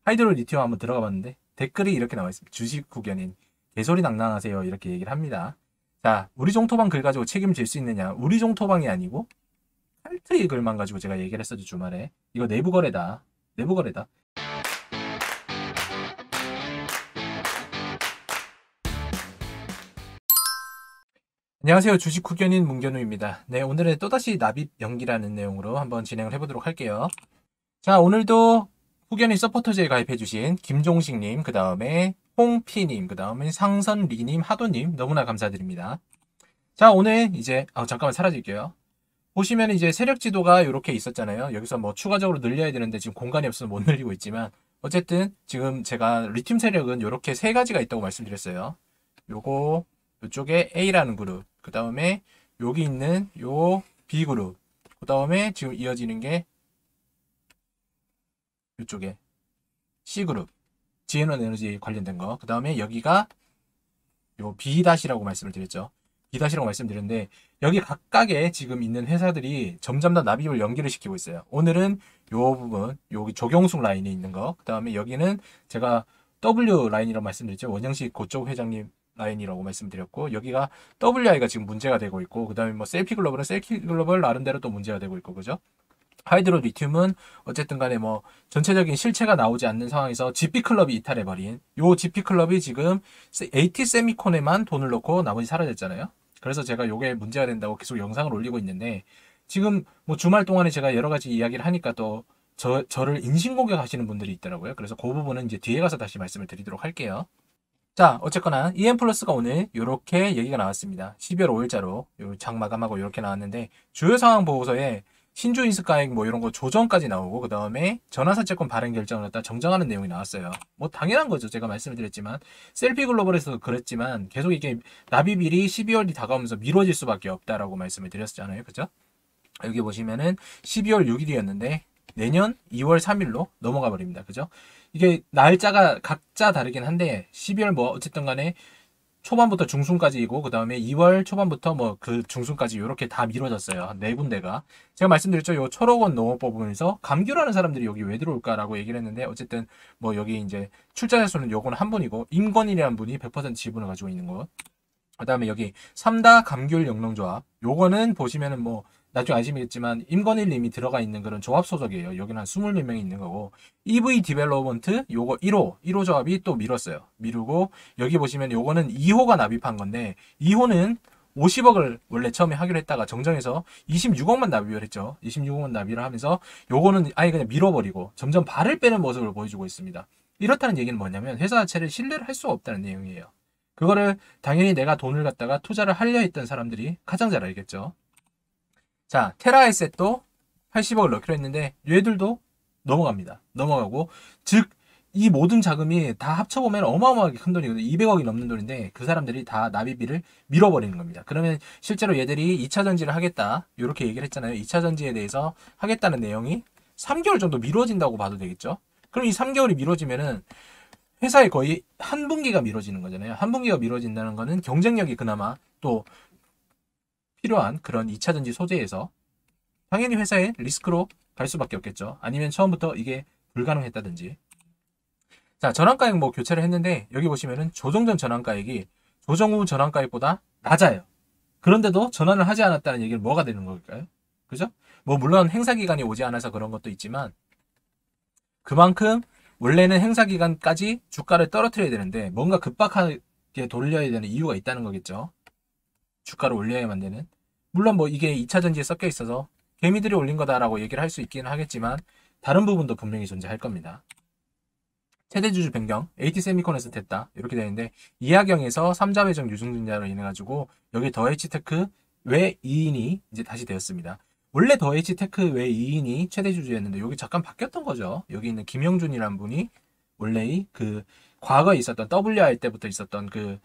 하이드로 리튬 한번 들어가 봤는데 댓글이 이렇게 나와 있습니다. 주식 후견인 개소리 낭낭하세요 이렇게 얘기를 합니다. 자, 우리종 토방 글 가지고 책임질 수 있느냐? 우리종 토방이 아니고 칼트의 글만 가지고 제가 얘기를 했었죠, 주말에. 이거 내부 거래다. 내부 거래다. 안녕하세요. 주식 후견인 문견우입니다. 네, 오늘은 또다시 납입 연기라는 내용으로 한번 진행을 해보도록 할게요. 자, 오늘도 후견인 서포터즈에 가입해주신 김종식님, 그 다음에 홍피님, 그 다음에 상선리님, 하도님 너무나 감사드립니다. 자, 오늘 이제 잠깐만 사라질게요. 보시면 이제 세력 지도가 이렇게 있었잖아요. 여기서 뭐 추가적으로 늘려야 되는데 지금 공간이 없어서 못 늘리고 있지만 어쨌든 지금 제가 리튬 세력은 이렇게 세 가지가 있다고 말씀드렸어요. 요거 이쪽에 A라는 그룹, 그 다음에 여기 있는 요 B그룹, 그 다음에 지금 이어지는 게 이쪽에 C그룹, 지에넌 에너지 관련된 거, 그 다음에 여기가 요 B-라고 말씀을 드렸죠. B-라고 말씀드렸는데 여기 각각에 지금 있는 회사들이 점점 더 납입을 연기를 시키고 있어요. 오늘은 요 부분, 여기 조경숙 라인에 있는 거, 그 다음에 여기는 제가 W 라인이라고 말씀드렸죠. 원영식 그쪽 회장님 라인이라고 말씀드렸고, 여기가 WI가 지금 문제가 되고 있고, 그 다음에 뭐 셀피 글로벌은 셀피 글로벌 나름대로 또 문제가 되고 있고, 그죠? 하이드로 리튬은 어쨌든 간에 뭐 전체적인 실체가 나오지 않는 상황에서 GP클럽이 이탈해버린 요 GP클럽이 지금 AT 세미콘에만 돈을 넣고 나머지 사라졌잖아요. 그래서 제가 요게 문제가 된다고 계속 영상을 올리고 있는데 지금 뭐 주말 동안에 제가 여러 가지 이야기를 하니까 또 저를 인신공격 하시는 분들이 있더라고요. 그래서 그 부분은 이제 뒤에 가서 다시 말씀을 드리도록 할게요. 자, 어쨌거나 EM 플러스가 오늘 이렇게 얘기가 나왔습니다. 12월 5일자로 장 마감하고 이렇게 나왔는데 주요 상황 보고서에 신주 인수가액 뭐 이런 거 조정까지 나오고 그 다음에 전환사채권 발행 결정을 갖다 정정하는 내용이 나왔어요. 뭐 당연한 거죠. 제가 말씀을 드렸지만 셀피 글로벌에서도 그랬지만 계속 이게 납입일이 12월이 다가오면서 미뤄질 수밖에 없다라고 말씀을 드렸잖아요. 그죠? 여기 보시면은 12월 6일이었는데 내년 2월 3일로 넘어가 버립니다. 그죠? 이게 날짜가 각자 다르긴 한데 12월 뭐 어쨌든 간에 초반부터 중순까지이고 그 다음에 2월 초반부터 뭐 그 중순까지 이렇게 다 미뤄졌어요. 네 군데가. 제가 말씀드렸죠. 요 철학원 농업법 부분에서 감귤하는 사람들이 여기 왜 들어올까라고 얘기를 했는데 어쨌든 뭐 여기 이제 출자자 수는 요거는 한 분이고 임건이라는 분이 100% 지분을 가지고 있는 거. 그 다음에 여기 삼다 감귤 영농조합. 요거는 보시면은 뭐 나중에 아시겠지만 임건일님이 들어가 있는 그런 조합 소속이에요. 여기는 한 20몇 명이 있는 거고 EV 디벨로먼트 요거 1호 조합이 또 미뤘어요. 미루고 여기 보시면 요거는 2호가 납입한 건데 2호는 50억을 원래 처음에 하기로 했다가 정정해서 26억만 납입을 했죠. 26억만 납입을 하면서 요거는 아예 그냥 밀어버리고 점점 발을 빼는 모습을 보여주고 있습니다. 이렇다는 얘기는 뭐냐면 회사 자체를 신뢰를 할 수가 없다는 내용이에요. 그거를 당연히 내가 돈을 갖다가 투자를 하려 했던 사람들이 가장 잘 알겠죠. 자, 테라에셋도 80억을 넣기로 했는데 얘들도 넘어갑니다. 넘어가고 즉 이 모든 자금이 다 합쳐보면 어마어마하게 큰 돈이거든요. 200억이 넘는 돈인데 그 사람들이 다 납입비를 밀어버리는 겁니다. 그러면 실제로 얘들이 2차 전지를 하겠다 이렇게 얘기를 했잖아요. 2차 전지에 대해서 하겠다는 내용이 3개월 정도 미뤄진다고 봐도 되겠죠. 그럼 이 3개월이 미뤄지면은 회사의 거의 한 분기가 미뤄지는 거잖아요. 한 분기가 미뤄진다는 거는 경쟁력이 그나마 또 필요한 그런 2차 전지 소재에서 당연히 회사의 리스크로 갈 수밖에 없겠죠. 아니면 처음부터 이게 불가능했다든지. 자, 전환가액 뭐 교체를 했는데 여기 보시면은 조정 전 전환가액이 조정 후 전환가액보다 낮아요. 그런데도 전환을 하지 않았다는 얘기는 뭐가 되는 걸까요? 그죠? 뭐 물론 행사 기간이 오지 않아서 그런 것도 있지만 그만큼 원래는 행사 기간까지 주가를 떨어뜨려야 되는데 뭔가 급박하게 돌려야 되는 이유가 있다는 거겠죠. 주가를 올려야만 되는. 물론 뭐 이게 2차 전지에 섞여 있어서 개미들이 올린 거다라고 얘기를 할 수 있기는 하겠지만 다른 부분도 분명히 존재할 겁니다. 최대 주주 변경, AT세미콘에서 됐다 이렇게 되는데 이하경에서 3자 배정 유증증자로 인해 가지고 여기 더 H테크 외 2인이 이제 다시 되었습니다. 원래 더 H테크 외 2인이 최대 주주였는데 여기 잠깐 바뀌었던 거죠. 여기 있는 김영준이라는 분이 원래 그 과거에 있었던 WR 때부터 있었던 그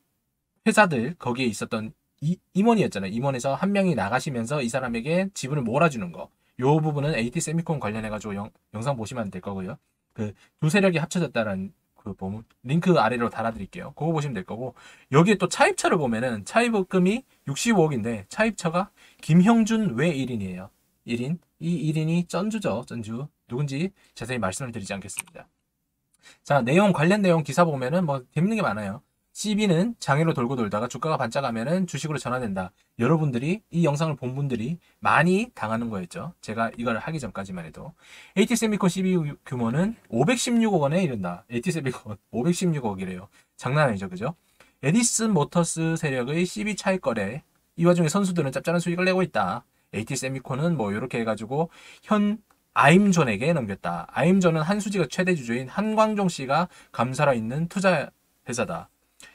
회사들 거기에 있었던 임원이었잖아요. 임원에서 한 명이 나가시면서 이 사람에게 지분을 몰아주는 거. 요 부분은 AT 세미콘 관련해가지고 영상 보시면 될 거고요. 그 두 세력이 합쳐졌다는 그 보면 링크 아래로 달아드릴게요. 그거 보시면 될 거고 여기에 또 차입처를 보면은 차입금이 65억인데 차입처가 김형준 외 1인이에요. 1인 이 1인이 쩐주죠. 쩐주 누군지 자세히 말씀을 드리지 않겠습니다. 자, 관련 내용 기사 보면은 뭐 재밌는 게 많아요. CB는 장애로 돌고 돌다가 주가가 반짝하면은 주식으로 전환된다. 여러분들이 이 영상을 본 분들이 많이 당하는 거였죠. 제가 이걸 하기 전까지만 해도. AT세미콘 CB 규모는 516억 원에 이른다. AT세미콘 516억이래요. 장난 아니죠, 그죠? 에디슨 모터스 세력의 CB 차익 거래. 이 와중에 선수들은 짭짤한 수익을 내고 있다. AT세미콘은 뭐 이렇게 해가지고 현 아임존에게 넘겼다. 아임존은 한수지가 최대 주주인 한광종 씨가 감사로 있는 투자 회사다.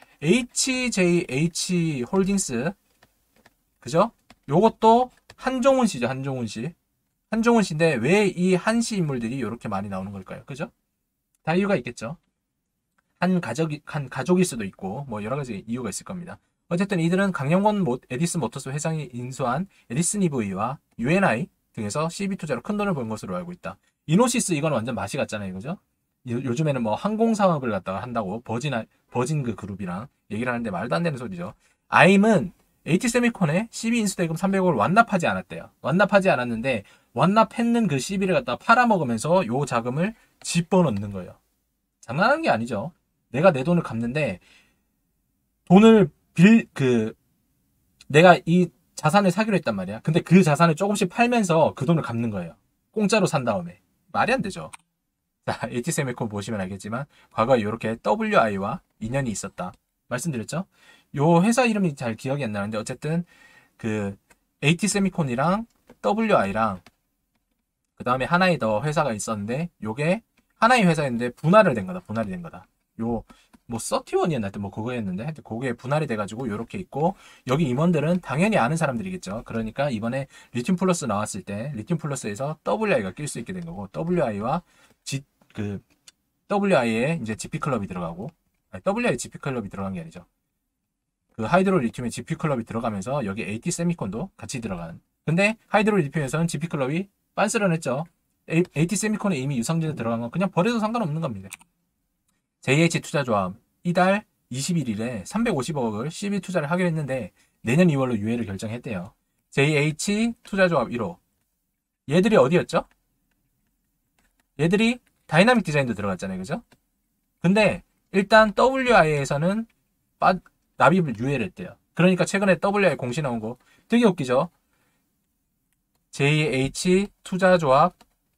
HJH 홀딩스, 그죠? 요것도 한종훈 씨죠, 한종훈 씨. 한종훈 씨인데 왜 이 한씨 인물들이 이렇게 많이 나오는 걸까요? 그죠? 다 이유가 있겠죠. 한 가족일 수도 있고 뭐 여러 가지 이유가 있을 겁니다. 어쨌든 이들은 강영권 에디슨 모터스 회장이 인수한 에디슨 EV와 UNI 등에서 CB 투자로 큰 돈을 번 것으로 알고 있다. 이노시스 이건 완전 맛이 갔잖아요, 그죠? 요즘에는 뭐 항공 사업을 갖다가 한다고 버진 그 그룹이랑 얘기를 하는데 말도 안 되는 소리죠. 아임은 AT세미콘에 CB 인수대금 300억을 완납하지 않았대요. 완납하지 않았는데 완납했는 그 CB를 갖다가 팔아먹으면서 요 자금을 집어넣는 거예요. 장난하는 게 아니죠. 내가 내 돈을 갚는데 돈을 내가 이 자산을 사기로 했단 말이야. 근데 그 자산을 조금씩 팔면서 그 돈을 갚는 거예요. 공짜로 산 다음에. 말이 안 되죠. 자, AT세미콘 보시면 알겠지만 과거에 이렇게 WI와 인연이 있었다. 말씀드렸죠? 요 회사 이름이 잘 기억이 안 나는데 어쨌든 그 AT세미콘이랑 WI랑 그 다음에 하나의 더 회사가 있었는데 요게 하나의 회사였는데 분할이 된 거다. 요 뭐 서티원이었나 하여튼 뭐 그거였는데 하여튼 그게 분할이 돼가지고 요렇게 있고 여기 임원들은 당연히 아는 사람들이겠죠. 그러니까 이번에 리튬 플러스 나왔을 때 리튬 플러스에서 WI가 낄 수 있게 된 거고 WI와 WI에 이제 GP 클럽이 들어가고 WI GP 클럽이 들어간 게 아니죠. 그 하이드로 리튬의 GP 클럽이 들어가면서 여기 AT 세미콘도 같이 들어간. 근데 하이드로 리튬에서는 GP 클럽이 빤스런했죠. AT 세미콘에 이미 유상증에 들어간 건 그냥 버려도 상관없는 겁니다. JH 투자조합 이달 21일에 350억을 CB 투자를 하기로 했는데 내년 2월로 유예를 결정했대요. JH 투자조합 1호. 얘들이 어디였죠? 얘들이 다이나믹 디자인도 들어갔잖아요. 그죠? 근데 일단 WI에서는 납입을 유예를 했대요. 그러니까 최근에 WI 공시 나온 거 되게 웃기죠? JH 투자조합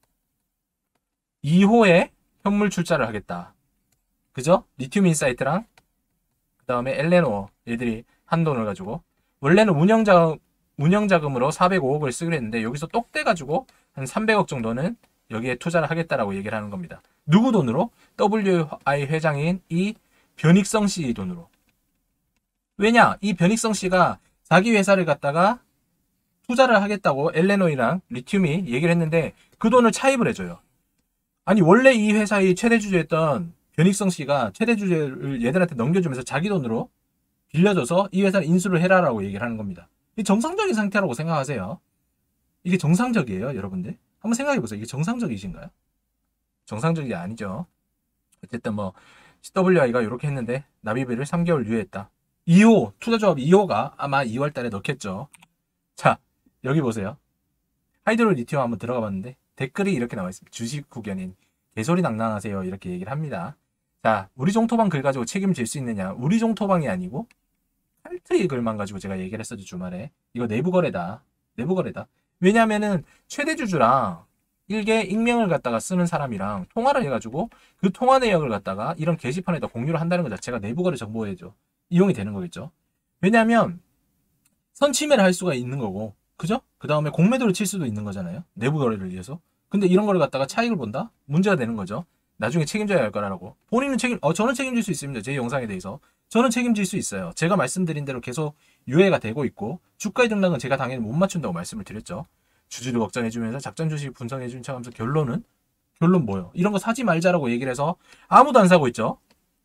2호에 현물 출자를 하겠다. 그죠? 리튬 인사이트랑 그 다음에 엘레노 얘들이 한돈을 가지고 원래는 운영자금으로 405억을 쓰기로 했는데 여기서 똑 떼가지고 한 300억 정도는 여기에 투자를 하겠다라고 얘기를 하는 겁니다. 누구 돈으로? WI 회장인 이 변익성 씨 돈으로. 왜냐? 이 변익성 씨가 자기 회사를 갖다가 투자를 하겠다고 엘레노이랑 리튬이 얘기를 했는데 그 돈을 차입을 해줘요. 아니 원래 이 회사의 최대 주주였던 변익성 씨가 최대 주주를 얘들한테 넘겨주면서 자기 돈으로 빌려줘서 이 회사를 인수를 해라라고 얘기를 하는 겁니다. 이게 정상적인 상태라고 생각하세요. 이게 정상적이에요, 여러분들? 한번 생각해보세요. 이게 정상적이신가요? 정상적이 아니죠. 어쨌든 뭐 WI가 이렇게 했는데 납입을 3개월 유예했다. 2호 투자조합 2호가 아마 2월 달에 넣겠죠. 자, 여기 보세요. 하이드로 리튬 한번 들어가 봤는데 댓글이 이렇게 나와 있습니다. 주식 후견인 개소리 낭낭하세요. 이렇게 얘기를 합니다. 자, 우리 종토방 글 가지고 책임질 수 있느냐? 우리 종토방이 아니고 칼트의 글만 가지고 제가 얘기를 했었죠, 주말에. 이거 내부 거래다. 내부 거래다. 왜냐면은 최대 주주랑 일개 익명을 갖다가 쓰는 사람이랑 통화를 해가지고 그 통화 내역을 갖다가 이런 게시판에다 공유를 한다는 것 자체가 내부 거래 정보에죠. 이용이 되는 거겠죠. 왜냐하면 선침해를 할 수가 있는 거고, 그죠? 그 다음에 공매도를 칠 수도 있는 거잖아요. 내부 거래를 위해서. 근데 이런 거를 갖다가 차익을 본다? 문제가 되는 거죠. 나중에 책임져야 할 거라고. 본인은 저는 책임질 수 있습니다. 제 영상에 대해서. 저는 책임질 수 있어요. 제가 말씀드린 대로 계속 유예가 되고 있고, 주가의 등락은 제가 당연히 못 맞춘다고 말씀을 드렸죠. 주주를 걱정해주면서 작전 주식 분석해준 척하면서 결론 뭐요? 이런 거 사지 말자라고 얘기를 해서 아무도 안 사고 있죠.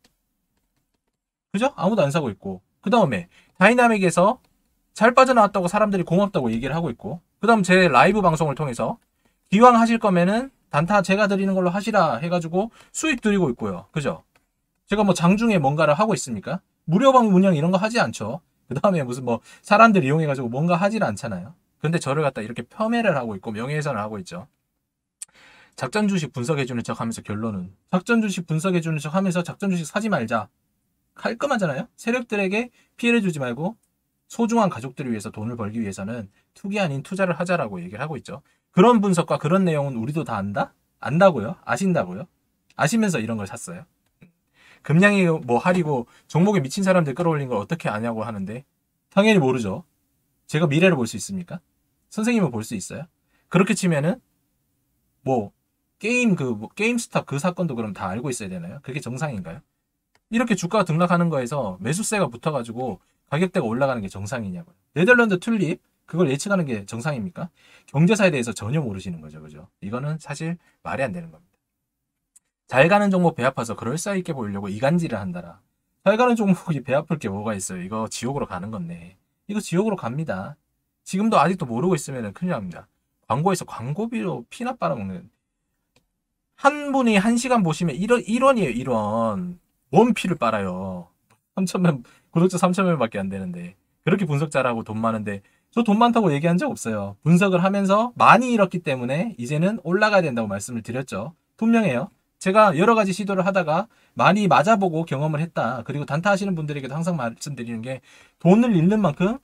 그죠? 아무도 안 사고 있고. 그 다음에 다이나믹에서 잘 빠져나왔다고 사람들이 고맙다고 얘기를 하고 있고, 그 다음 제 라이브 방송을 통해서 기왕 하실 거면은 단타 제가 드리는 걸로 하시라 해가지고 수익 드리고 있고요. 그죠? 제가 뭐 장중에 뭔가를 하고 있습니까? 무료방 운영 이런 거 하지 않죠. 그 다음에 무슨 뭐 사람들 이용해가지고 뭔가 하질 않잖아요. 근데 저를 갖다 이렇게 폄훼를 하고 있고 명예훼손을 하고 있죠. 작전 주식 분석해주는 척 하면서 결론은 작전 주식 분석해주는 척 하면서 작전 주식 사지 말자. 깔끔하잖아요. 세력들에게 피해를 주지 말고 소중한 가족들을 위해서 돈을 벌기 위해서는 투기 아닌 투자를 하자라고 얘기를 하고 있죠. 그런 분석과 그런 내용은 우리도 다 안다? 안다고요? 아신다고요? 아시면서 이런 걸 샀어요. 금량이 뭐 할이고 종목에 미친 사람들 끌어올린 걸 어떻게 아냐고 하는데 당연히 모르죠. 제가 미래를 볼 수 있습니까? 선생님은 볼 수 있어요? 그렇게 치면은 뭐 게임스탑 그 사건도 그럼 다 알고 있어야 되나요? 그게 정상인가요? 이렇게 주가가 등락하는 거에서 매수세가 붙어가지고 가격대가 올라가는 게 정상이냐고요. 네덜란드 튤립 그걸 예측하는 게 정상입니까? 경제사에 대해서 전혀 모르시는 거죠. 그죠? 이거는 사실 말이 안 되는 겁니다. 잘 가는 종목 배 아파서 그럴싸 있게 보이려고 이간질을 한다라. 잘 가는 종목이 배 아플 게 뭐가 있어요. 이거 지옥으로 가는 건데. 이거 지옥으로 갑니다. 지금도 아직도 모르고 있으면 큰일 납니다. 광고에서 광고비로 피나 빨아먹는. 한 분이 1시간 보시면 1원이에요. 1원. 뭔 피를 빨아요. 3천명, 구독자 3천명 밖에 안 되는데. 그렇게 분석 잘하고 돈 많은데 저 돈 많다고 얘기한 적 없어요. 분석을 하면서 많이 잃었기 때문에 이제는 올라가야 된다고 말씀을 드렸죠. 분명해요. 제가 여러 가지 시도를 하다가 많이 맞아보고 경험을 했다. 그리고 단타 하시는 분들에게도 항상 말씀드리는 게 돈을 잃는 만큼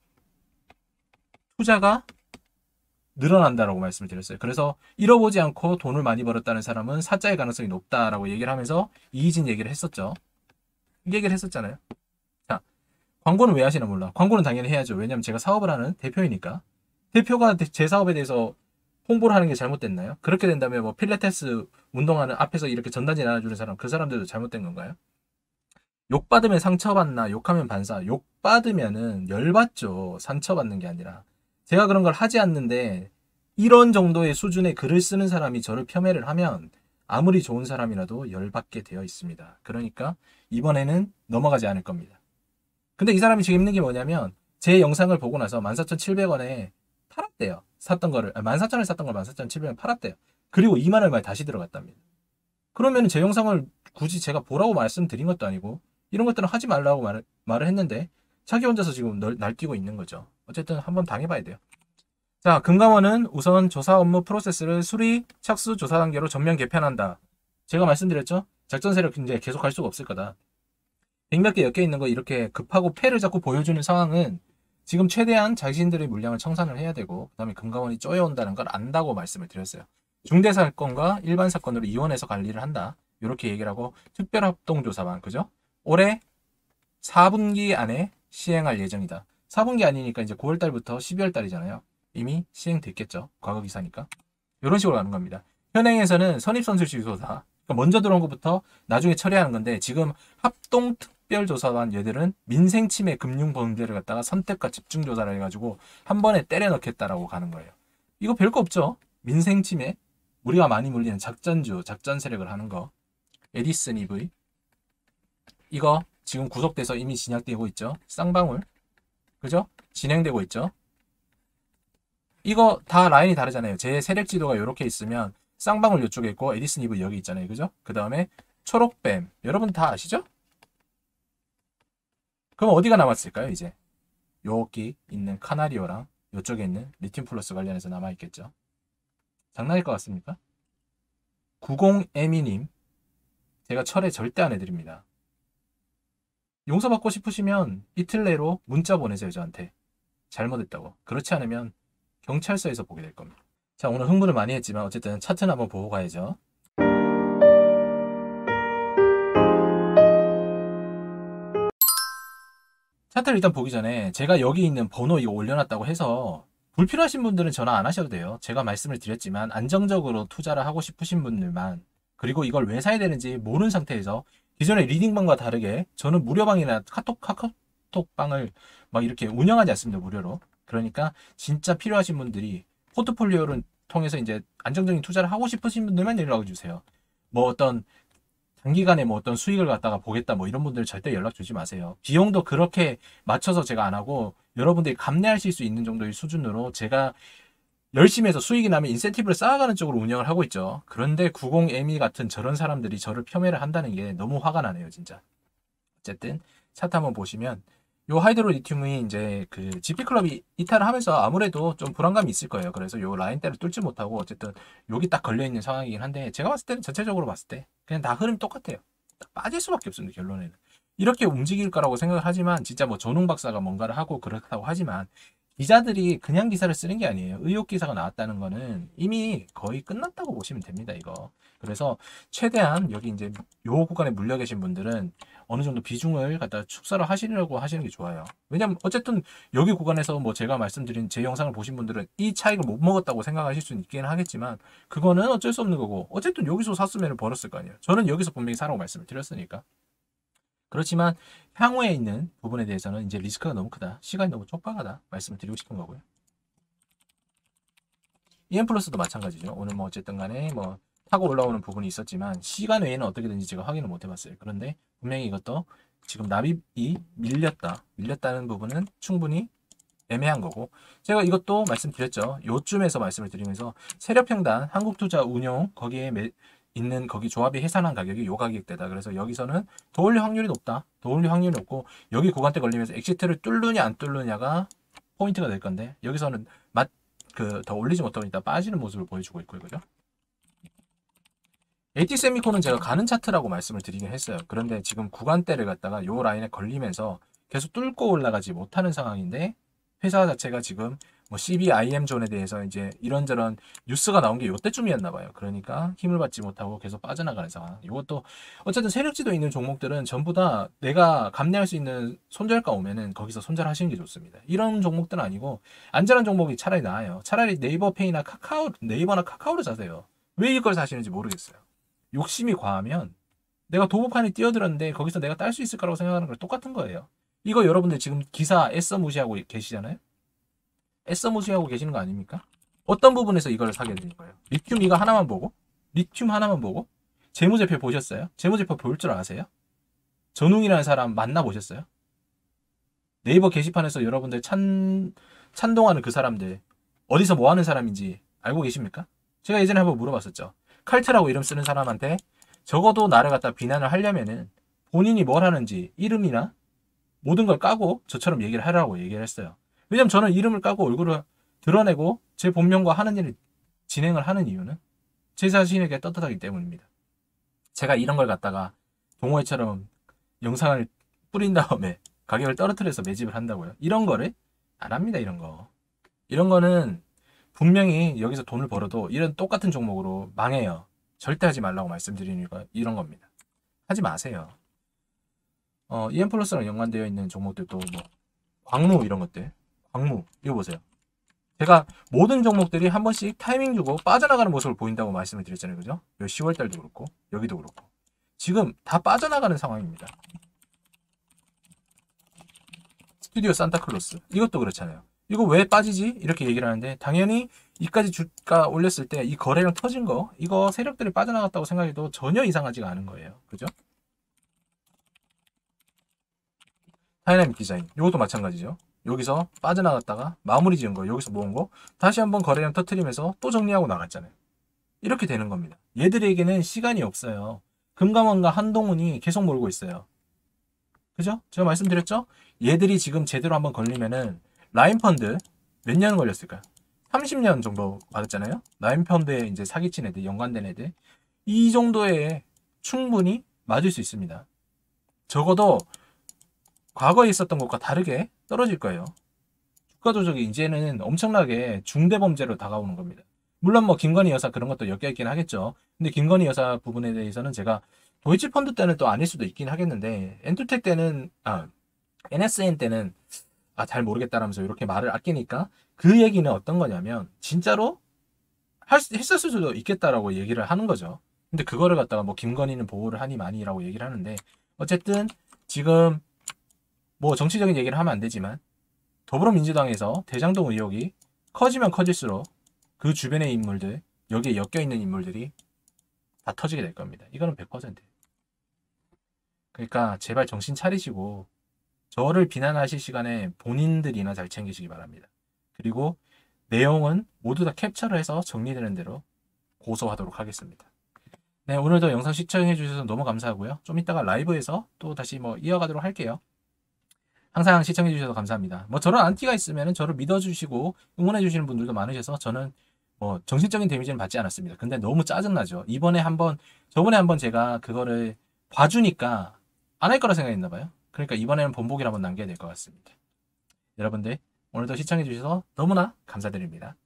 투자가 늘어난다라고 말씀을 드렸어요. 그래서 잃어보지 않고 돈을 많이 벌었다는 사람은 사자의 가능성이 높다라고 얘기를 하면서 이의진 얘기를 했었죠. 이 얘기를 했었잖아요. 자, 광고는 왜 하시나 몰라. 광고는 당연히 해야죠. 왜냐면 제가 사업을 하는 대표이니까. 대표가 제 사업에 대해서 홍보를 하는 게 잘못됐나요? 그렇게 된다면 뭐 필라테스 운동하는 앞에서 이렇게 전단지 나눠주는 사람 그 사람들도 잘못된 건가요? 욕받으면 상처받나 욕하면 반사. 욕받으면은 열받죠. 상처받는 게 아니라. 제가 그런 걸 하지 않는데 이런 정도의 수준의 글을 쓰는 사람이 저를 폄훼를 하면 아무리 좋은 사람이라도 열받게 되어 있습니다. 그러니까 이번에는 넘어가지 않을 겁니다. 근데 이 사람이 지금 있는 게 뭐냐면 제 영상을 보고 나서 14,700원에 팔았대요. 샀던 거를 14,000원에 샀던 걸 14,700원에 팔았대요. 그리고 2만 얼마에 다시 들어갔답니다. 그러면 제 영상을 굳이 제가 보라고 말씀드린 것도 아니고 이런 것들은 하지 말라고 말을 했는데 자기 혼자서 지금 날뛰고 있는 거죠. 어쨌든 한번 당해봐야 돼요. 자, 금감원은 우선 조사 업무 프로세스를 수리, 착수, 조사 단계로 전면 개편한다. 제가 말씀드렸죠? 작전 세력 이제 계속 할 수가 없을 거다. 100몇 개 엮여 있는 거 이렇게 급하고 패를 자꾸 보여주는 상황은 지금 최대한 자신들의 물량을 청산을 해야 되고 그 다음에 금감원이 쪼여온다는 걸 안다고 말씀을 드렸어요. 중대사건과 일반 사건으로 이원해서 관리를 한다. 이렇게 얘기를 하고 특별합동조사반, 그죠? 올해 4분기 안에 시행할 예정이다. 4분기 아니니까 이제 9월달부터 12월달이잖아요. 이미 시행됐겠죠. 과거기사니까. 이런 식으로 가는 겁니다. 현행에서는 선입선출시조사. 그러니까 먼저 들어온 것부터 나중에 처리하는 건데 지금 합동특별조사반 얘들은 민생침해 금융범죄를 갖다가 선택과 집중조사를 해가지고 한 번에 때려 넣겠다라고 가는 거예요. 이거 별거 없죠. 민생침해. 우리가 많이 물리는 작전주, 작전 세력을 하는 거. 에디슨 EV. 이거 지금 구속돼서 이미 진행되고 있죠. 쌍방울. 그죠? 진행되고 있죠. 이거 다 라인이 다르잖아요. 제 세력 지도가 이렇게 있으면 쌍방울 이쪽에 있고 에디슨 EV 여기 있잖아요. 그죠? 그 다음에 초록뱀. 여러분 다 아시죠? 그럼 어디가 남았을까요? 이제 여기 있는 카나리오랑 이쪽에 있는 리튬 플러스 관련해서 남아있겠죠. 장난일 것 같습니까? 90에미님 제가 철회 절대 안 해드립니다. 용서받고 싶으시면 이틀 내로 문자 보내세요. 저한테. 잘못했다고. 그렇지 않으면 경찰서에서 보게 될 겁니다. 자, 오늘 흥분을 많이 했지만 어쨌든 차트는 한번 보고 가야죠. 차트를 일단 보기 전에 제가 여기 있는 번호 이거 올려놨다고 해서 불필요하신 분들은 전화 안 하셔도 돼요. 제가 말씀을 드렸지만 안정적으로 투자를 하고 싶으신 분들만, 그리고 이걸 왜 사야 되는지 모르는 상태에서 기존의 리딩방과 다르게 저는 무료방이나 카톡방을 막 이렇게 운영하지 않습니다. 무료로. 그러니까 진짜 필요하신 분들이 포트폴리오를 통해서 이제 안정적인 투자를 하고 싶으신 분들만 연락을 주세요. 뭐 어떤 단기간에 뭐 어떤 수익을 갖다가 보겠다 뭐 이런 분들 절대 연락 주지 마세요. 비용도 그렇게 맞춰서 제가 안 하고 여러분들이 감내하실 수 있는 정도의 수준으로 제가 열심히 해서 수익이 나면 인센티브를 쌓아가는 쪽으로 운영을 하고 있죠. 그런데 90ME 같은 저런 사람들이 저를 폄훼를 한다는 게 너무 화가 나네요. 진짜. 어쨌든 차트 한번 보시면 요 하이드로리튬이 이제 그 GP클럽이 이탈을 하면서 아무래도 좀 불안감이 있을 거예요. 그래서 요 라인대를 뚫지 못하고 어쨌든 여기 딱 걸려있는 상황이긴 한데 제가 봤을 때는 전체적으로 봤을 때 그냥 다 흐름이 똑같아요. 딱 빠질 수밖에 없습니다. 결론에는. 이렇게 움직일 거라고 생각을 하지만 진짜 뭐 전웅 박사가 뭔가를 하고 그렇다고 하지만 기자들이 그냥 기사를 쓰는 게 아니에요. 의혹 기사가 나왔다는 거는 이미 거의 끝났다고 보시면 됩니다. 이거. 그래서 최대한 여기 이제 요 구간에 물려 계신 분들은 어느 정도 비중을 갖다 축소를 하시려고 하시는 게 좋아요. 왜냐면 어쨌든 여기 구간에서 뭐 제가 말씀드린 제 영상을 보신 분들은 이 차익을 못 먹었다고 생각하실 수는 있긴 하겠지만 그거는 어쩔 수 없는 거고 어쨌든 여기서 샀으면 벌었을 거 아니에요. 저는 여기서 분명히 사라고 말씀을 드렸으니까. 그렇지만 향후에 있는 부분에 대해서는 이제 리스크가 너무 크다. 시간이 너무 촉박하다. 말씀을 드리고 싶은 거고요. EM 플러스도 마찬가지죠. 오늘 뭐 어쨌든 간에 뭐 타고 올라오는 부분이 있었지만 시간 외에는 어떻게든지 제가 확인을 못 해봤어요. 그런데 분명히 이것도 지금 납입이 밀렸다는 부분은 충분히 애매한 거고 제가 이것도 말씀드렸죠. 요쯤에서 말씀을 드리면서 세력평단 한국투자운용 거기에 있는 거기 조합이 해산한 가격이 요 가격대다. 그래서 여기서는 더 올릴 확률이 높다. 더 올릴 확률이 높고 여기 구간대 걸리면서 엑시트를 뚫느냐 안 뚫느냐가 포인트가 될 건데 여기서는 더 올리지 못하고 있다 빠지는 모습을 보여주고 있고요. 그죠? AT세미콘은 제가 가는 차트라고 말씀을 드리긴 했어요. 그런데 지금 구간대를 갖다가 요 라인에 걸리면서 계속 뚫고 올라가지 못하는 상황인데 회사 자체가 지금 뭐 CBIM 존에 대해서 이제 이런저런 뉴스가 나온 게 요때쯤이었나 봐요. 그러니까 힘을 받지 못하고 계속 빠져나가는 상황. 이것도 어쨌든 세력지도 있는 종목들은 전부 다 내가 감내할 수 있는 손절가 오면은 거기서 손절하시는 게 좋습니다. 이런 종목들은 아니고 안전한 종목이 차라리 나아요. 차라리 네이버페이나 네이버나 카카오를 사세요. 왜 이걸 사시는지 모르겠어요. 욕심이 과하면 내가 도보판에 뛰어들었는데 거기서 내가 딸 수 있을 거라고 생각하는 거랑 똑같은 거예요. 이거 여러분들 지금 기사 애써 무시하고 계시잖아요? 애써 무시하고 계시는 거 아닙니까? 어떤 부분에서 이걸 사게 되는 거예요? 리튬 이거 하나만 보고? 리튬 하나만 보고? 재무제표 보셨어요? 재무제표 볼 줄 아세요? 전웅이라는 사람 만나보셨어요? 네이버 게시판에서 여러분들 찬동하는 그 사람들 어디서 뭐 하는 사람인지 알고 계십니까? 제가 예전에 한번 물어봤었죠. 칼트라고 이름 쓰는 사람한테 적어도 나를 갖다 비난을 하려면은 본인이 뭘 하는지 이름이나 모든 걸 까고 저처럼 얘기를 하라고 얘기를 했어요. 왜냐면 저는 이름을 까고 얼굴을 드러내고 제 본명과 하는 일을 진행을 하는 이유는 제 자신에게 떳떳하기 때문입니다. 제가 이런 걸 갖다가 동호회처럼 영상을 뿌린 다음에 가격을 떨어뜨려서 매집을 한다고요. 이런 거를 안 합니다. 이런 거. 이런 거는 분명히 여기서 돈을 벌어도 이런 똑같은 종목으로 망해요. 절대 하지 말라고 말씀드리니까 이런 겁니다. 하지 마세요. EM 플러스랑 연관되어 있는 종목들도 뭐 광무 이런 것들. 광무 이거 보세요. 제가 모든 종목들이 한 번씩 타이밍 주고 빠져나가는 모습을 보인다고 말씀을 드렸잖아요. 그죠? 10월달도 그렇고 여기도 그렇고 지금 다 빠져나가는 상황입니다. 스튜디오 산타클로스 이것도 그렇잖아요. 이거 왜 빠지지? 이렇게 얘기를 하는데 당연히 이까지 주가 올렸을 때 이 거래량 터진 거 이거 세력들이 빠져나갔다고 생각해도 전혀 이상하지가 않은 거예요. 그죠? 다이나믹 디자인 이것도 마찬가지죠. 여기서 빠져나갔다가 마무리 지은 거 여기서 모은 거 다시 한번 거래량 터트리면서 또 정리하고 나갔잖아요. 이렇게 되는 겁니다. 얘들에게는 시간이 없어요. 금감원과 한동훈이 계속 몰고 있어요. 그죠? 제가 말씀드렸죠? 얘들이 지금 제대로 한번 걸리면은 라인펀드 몇 년 걸렸을까요? 30년 정도 받았잖아요. 라인펀드에 이제 사기친 애들, 연관된 애들 이 정도에 충분히 맞을 수 있습니다. 적어도 과거에 있었던 것과 다르게 떨어질 거예요. 주가 조작이 이제는 엄청나게 중대범죄로 다가오는 겁니다. 물론 뭐 김건희 여사 그런 것도 엮여있긴 하겠죠. 근데 김건희 여사 부분에 대해서는 제가 도이치펀드 때는 또 아닐 수도 있긴 하겠는데 엔투텍 때는 NSN 때는 잘 모르겠다라면서 이렇게 말을 아끼니까 그 얘기는 어떤 거냐면 진짜로 했었을 수도 있겠다라고 얘기를 하는 거죠. 근데 그거를 갖다가 뭐 김건희는 보호를 하니 많이라고 얘기를 하는데 어쨌든 지금 뭐 정치적인 얘기를 하면 안 되지만 더불어민주당에서 대장동 의혹이 커지면 커질수록 그 주변의 인물들 여기에 엮여있는 인물들이 다 터지게 될 겁니다. 이거는 100%. 그러니까 제발 정신 차리시고 저를 비난하실 시간에 본인들이나 잘 챙기시기 바랍니다. 그리고 내용은 모두 다 캡처를 해서 정리되는 대로 고소하도록 하겠습니다. 네, 오늘도 영상 시청해 주셔서 너무 감사하고요. 좀 이따가 라이브에서 또 다시 뭐 이어가도록 할게요. 항상 시청해주셔서 감사합니다. 뭐 저런 안티가 있으면 저를 믿어주시고 응원해주시는 분들도 많으셔서 저는 뭐 정신적인 데미지는 받지 않았습니다. 근데 너무 짜증나죠. 저번에 한번 제가 그거를 봐주니까 안 할 거라 생각했나 봐요. 그러니까 이번에는 본보기를 한번 남겨야 될 것 같습니다. 여러분들 오늘도 시청해주셔서 너무나 감사드립니다.